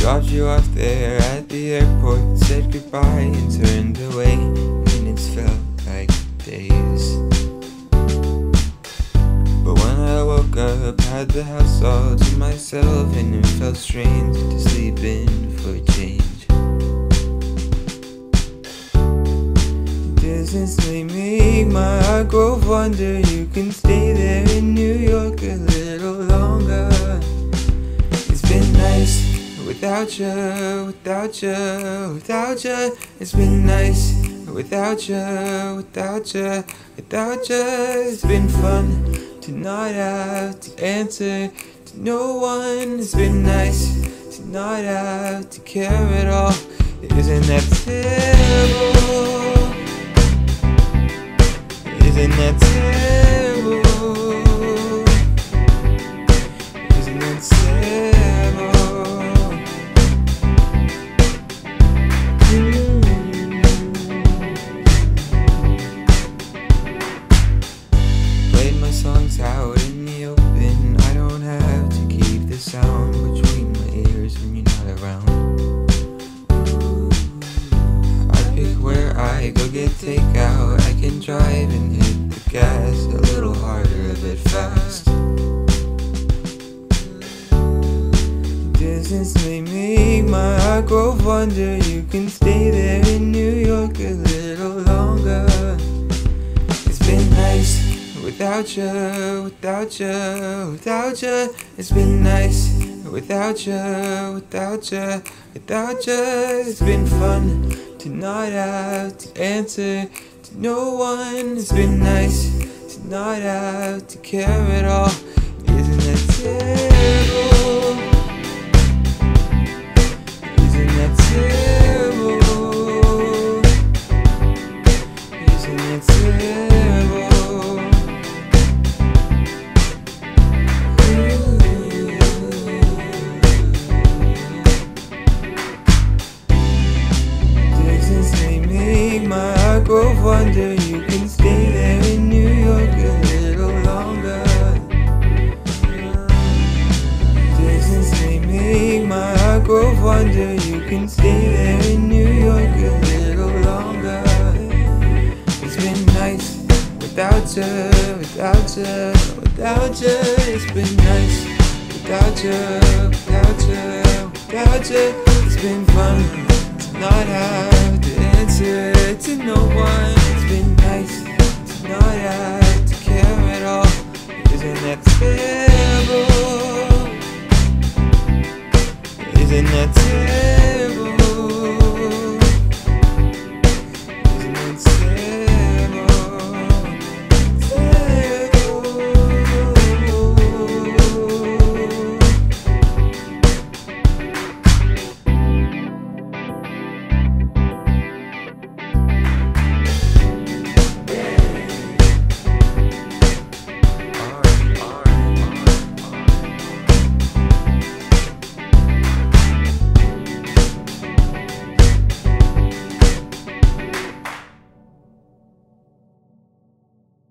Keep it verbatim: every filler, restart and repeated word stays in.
Dropped you off there at the airport, said goodbye and turned away. Minutes felt like days, but when I woke up, had the house all to myself, and it felt strange to sleep in for a change. Distance may make my heart grow fonder. You can stay there in New York a little longer. It's been nice without you, without you, without you. It's been nice without you, without you, without you. It's been fun to not have to answer to no one. It's been nice to not have to care at all. Isn't that terrible? Isn't that terrible? Isn't that terrible? Mm. Played my songs out in the open. I don't have to keep the sound between my ears when you're not around. I pick where I go get takeout. I can drive and hit the gas a little harder, a bit fast. Distance may make my heart grow fonder. You can stay there in New York a little longer. It's been nice without you, without you, without you. It's been nice without you, without you, without you. It's been fun to not have to answer to no one. It's been nice to not have to care at all. Isn't that terrible? Isn't that terrible? Isn't that terrible? Distance may make my heart grow fonder. You can stay there in New York a little longer. Distance may make my heart grow fonder. You can stay there in New York a little longer. It's been nice without you, without you, without you. It's been nice without you, without you, without you. It's been fun to not have to answer to no one. It's been nice to not have to care at all. Isn't that terrible? Isn't that terrible?